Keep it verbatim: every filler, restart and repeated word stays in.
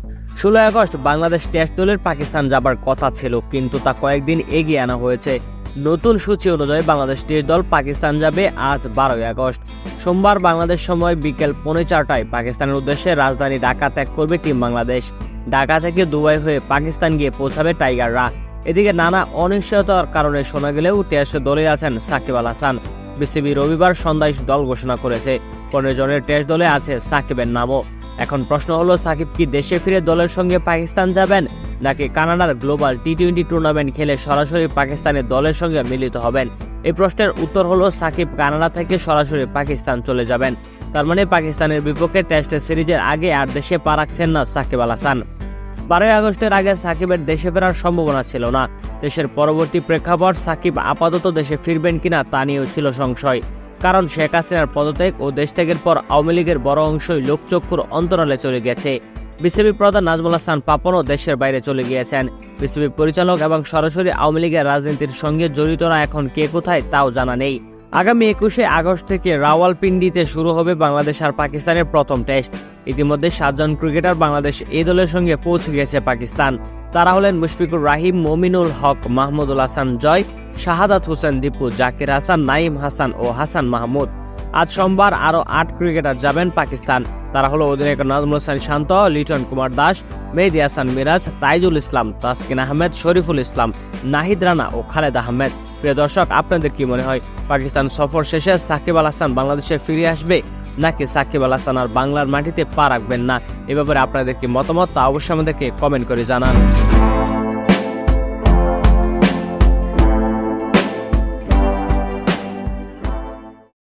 ষোলোই August Bangladesh test দলের পাকিস্তান যাবার কথা ছিল, কিন্তু তা কয়েকদিন এগিয়ে আনা হয়েছে। নতুন সূচি অনুযায়ী বাংলাদেশ টেস্ট দল পাকিস্তান যাবে আজ বারোই আগস্ট। সোমবার বাংলাদেশ সময় বিকেল পৌনে চারটায় পাকিস্তানের উদ্দেশ্যে রাজধানী ঢাকা ত্যাগ করবে টিম বাংলাদেশ। ঢাকা থেকে দুবাই হয়ে পাকিস্তান গিয়ে পৌঁছাবে টাইগাররা। এদিকে নানা অনিশ্চয়তার কারণে শোনা গেলেও টেস্ট দলে আছেন সাকিব আল হাসান। বিসিবি রবিবার সন্ধ্যায় দল ঘোষণা করেছে। পনেরো জনের টেস্ট দলে আছে সাকিবের নামও। এখন প্রশ্ন হলো, সাকিব কি দেশে ফিরে দলের সঙ্গে পাকিস্তান যাবেন, নাকি কানাডার গ্লোবাল টি টোয়েন্টি টুর্নামেন্ট খেলে সরাসরি পাকিস্তানের দলের সঙ্গে মিলিত হবেন? এই প্রশ্নের উত্তর হলো, সাকিব কানাডা থেকে সরাসরি পাকিস্তান চলে যাবেন। তার মানে পাকিস্তানের বিপক্ষে টেস্ট সিরিজের আগে আর দেশে পা রাখছেন না সাকিব আল হাসান। বারোই আগস্টের আগে সাকিবের দেশে ফেরার সম্ভাবনা ছিল না। দেশের পরবর্তী প্রেক্ষাপট সাকিব আপাতত দেশে ফিরবেন কিনা তা নিয়েও ছিল সংশয়। কারণ শেখ হাসিনার পদত্যাগ ও দেশ ত্যাগের পর আওয়ামী লীগের বড় অংশই লোকচক্ষুর অন্তরালে চলে গেছে। বিসিবি প্রধান নাজমুল হাসান পাপনও দেশের বাইরে চলে গিয়েছেন। বিসিবি পরিচালক এবং সরাসরি আওয়ামী লীগের রাজনীতির সঙ্গে জড়িতরা এখন কে কোথায় তাও জানা নেই। আগামী একুশে আগস্ট থেকে রাওয়ালপিন্ডিতে শুরু হবে বাংলাদেশ আর পাকিস্তানের প্রথম টেস্ট। ইতিমধ্যে সাতজন ক্রিকেটার বাংলাদেশ এই দলের সঙ্গে পৌঁছে গেছে পাকিস্তান। তারা হলেন মুশফিকুর রাহিম, মমিনুল হক, মাহমুদুল হাসান জয়, শাহাদাত হোসেন দীপু, জাকির হাসান, নাইম হাসান ও হাসান মাহমুদ। আজ সোমবার আরও আট ক্রিকেটার যাবেন পাকিস্তান। তারা হলো অধিনায়ক নাজমুল হাসান শান্ত, লিটন কুমার দাস, মেহেদী হাসান মিরাজ, তাইজুল ইসলাম, তাসকিন আহমেদ, শরীফুল ইসলাম, নাহিদ রানা ও খালেদ আহমেদ। প্রিয় দর্শক, আপনাদের কি মনে হয়, পাকিস্তান সফর শেষে সাকিব আল হাসান বাংলাদেশে ফিরে আসবে, নাকি সাকিব আল হাসান আর বাংলার মাটিতে পা রাখবেন না? এ ব্যাপারে আপনাদের কি মতামত তা অবশ্যই আমাদেরকে কমেন্ট করে জানান।